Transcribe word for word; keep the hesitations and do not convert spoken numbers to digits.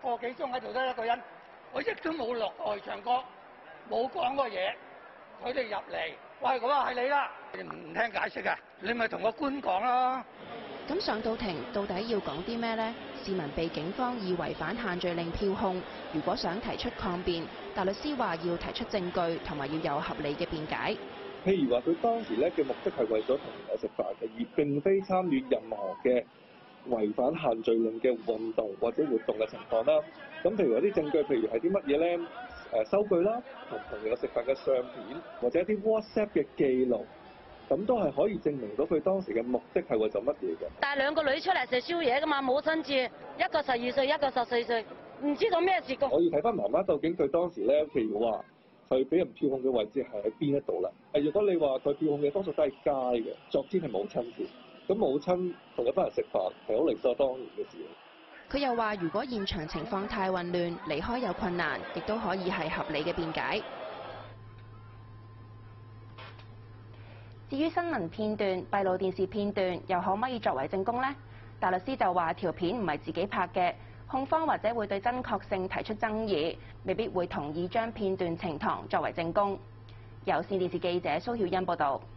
個幾鐘喺度得一個人，我亦都冇落台唱歌，冇講過嘢。佢哋入嚟，喂，我話係你啦，唔聽解釋啊，你咪同個官講咯。 咁上到庭到底要講啲咩呢？市民被警方以違反限聚令票控，如果想提出抗辯，大律師話要提出證據同埋要有合理嘅辯解。 譬如話佢當時咧嘅目的係為咗同朋友食飯嘅，而並非參與任何嘅違反限聚令嘅運動或者活動嘅情況啦。咁譬如話啲證據，譬如係啲乜嘢咧？誒收據啦，同朋友食飯嘅相片，或者一啲 WhatsApp 嘅記錄，咁都係可以證明到佢當時嘅目的係為咗乜嘢嘅。 帶兩個女出嚟食宵夜㗎嘛，母親節，一個十二歲，一個十四歲，唔知道咩事個。 我要睇翻媽媽究竟佢當時咧，譬如話佢俾人票控嘅位置係喺邊一度啦。誒，如果你話佢票控嘅多數都係街嘅，昨天係母親節，咁母親同一班人食飯係好理所當然嘅事。 佢又話：如果現場情況太混亂，離開有困難，亦都可以係合理嘅辯解。至於新聞片段、閉路電視片段，又可唔可以作為證供呢？大律師就話：條片唔係自己拍嘅，控方或者會對真確性提出爭議，未必會同意將片段呈堂作為證供。有線電視記者蘇曉欣報導。